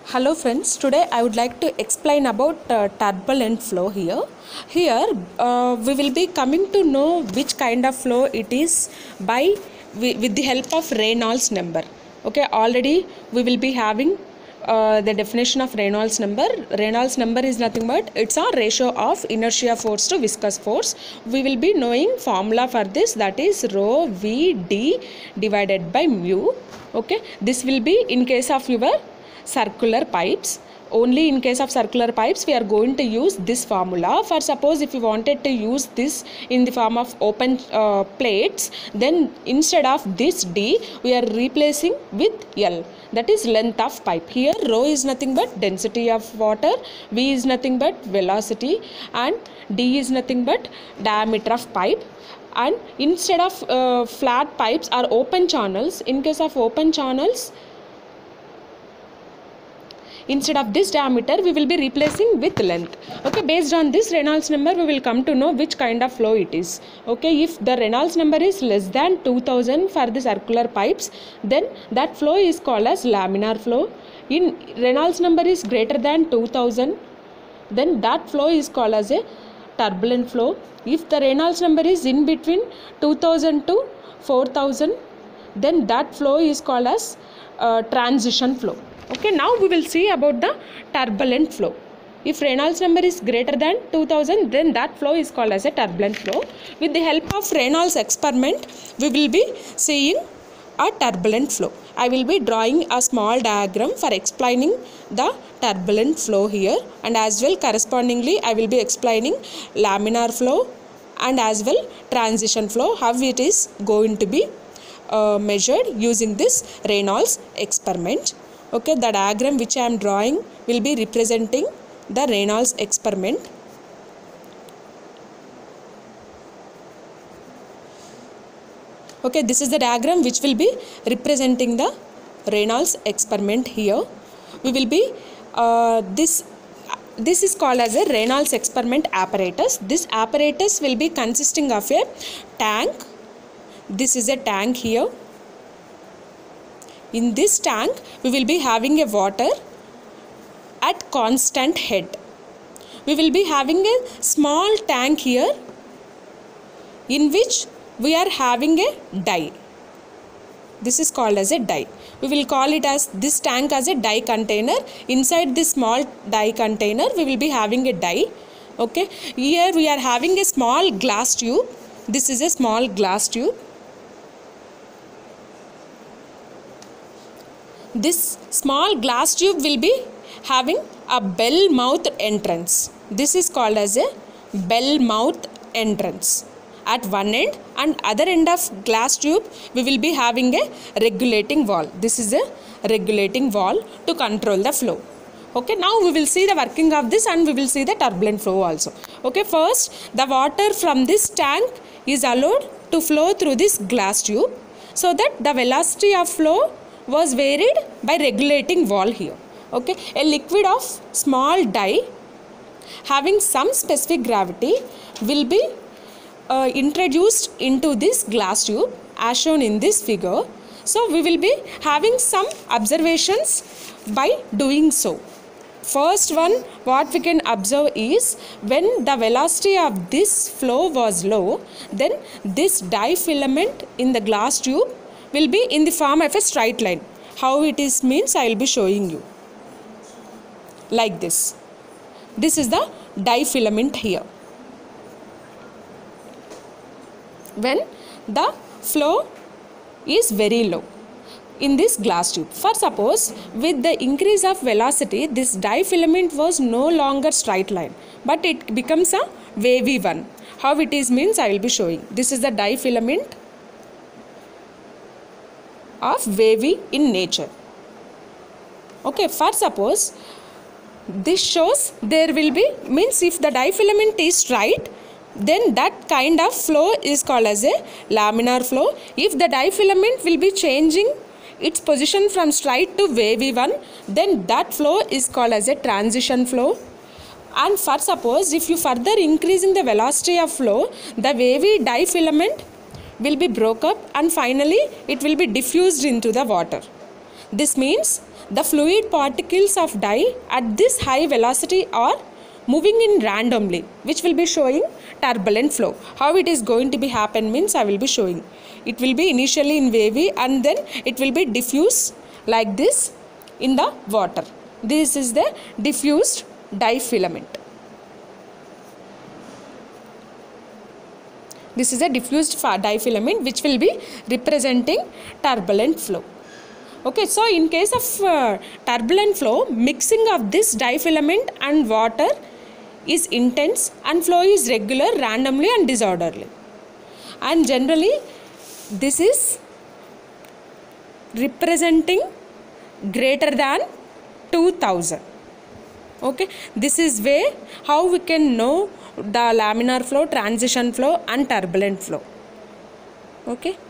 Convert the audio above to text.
Hello friends, today I would like to explain about turbulent flow here. Here we will be coming to know which kind of flow it is with the help of Reynolds number. Okay, already we will be having the definition of Reynolds number. Reynolds number is nothing but it's a ratio of inertia force to viscous force. We will be knowing formula for this, that is rho v d divided by mu. Okay, this will be in case of your circular pipes. Only in case of circular pipes we are going to use this formula. For suppose if you wanted to use this in the form of open plates, then instead of this d we are replacing with L, that is length of pipe. Here rho is nothing but density of water, v is nothing but velocity, and d is nothing but diameter of pipe. And instead of flat pipes or open channels, in case of open channels, instead of this diameter we will be replacing with length. Okay, based on this Reynolds number we will come to know which kind of flow it is. Okay, if the Reynolds number is less than 2000 for the circular pipes, then that flow is called as laminar flow. In Reynolds number is greater than 2000, then that flow is called as a turbulent flow. If the Reynolds number is in between 2000 to 4000, then that flow is called as transition flow. Okay, now we will see about the turbulent flow. If Reynolds number is greater than 2000, then that flow is called as a turbulent flow. With the help of Reynolds experiment, we will be seeing a turbulent flow. I will be drawing a small diagram for explaining the turbulent flow here, and as well correspondingly I will be explaining laminar flow and as well transition flow, how it is going to be measured using this Reynolds experiment. Okay, the diagram which I am drawing will be representing the Reynolds experiment. Okay, this is the diagram which will be representing the Reynolds experiment here. We will be this is called as a Reynolds experiment apparatus. This apparatus will be consisting of a tank. This is a tank here. In this tank we will be having a water at constant head. We will be having a small tank here in which we are having a dye. This is called as a dye. We will call it as this tank as a dye container. Inside this small dye container we will be having a dye. Okay, here we are having a small glass tube. This is a small glass tube. This small glass tube will be having a bell mouth entrance. This is called as a bell mouth entrance at one end, and other end of glass tube we will be having a regulating valve. This is a regulating valve to control the flow. Okay, now we will see the working of this and we will see the turbulent flow also. Okay, first the water from this tank is allowed to flow through this glass tube so that the velocity of flow was varied by regulating valve here. Okay, a liquid of small dye having some specific gravity will be introduced into this glass tube as shown in this figure. So we will be having some observations by doing so. First one, what we can observe is when the velocity of this flow was low, then this dye filament in the glass tube will be in the form of a straight line. How it is means I will be showing you like this. This is the dye filament here. When the flow is very low in this glass tube, for suppose with the increase of velocity this dye filament was no longer straight line but it becomes a wavy one. How it is means I will be showing. This is the dye filament of wavy in nature. Okay, for suppose this shows there will be means if the dye filament is straight, then that kind of flow is called as a laminar flow. If the dye filament will be changing its position from straight to wavy one, then that flow is called as a transition flow. And for suppose if you further increasing the velocity of flow, the wavy dye filament will be broke up and finally it will be diffused into the water. This means the fluid particles of dye at this high velocity are moving in randomly, which will be showing turbulent flow. How it is going to be happen means I will be showing. It will be initially in wavy and then it will be diffuse like this in the water. This is the diffused dye filament. This is a diffused dye filament which will be representing turbulent flow. Okay, so in case of turbulent flow, mixing of this dye filament and water is intense and flow is regular, randomly and disorderly. And generally this is representing greater than 2000. Okay, this is way how we can know the laminar flow, transition flow and turbulent flow. Okay.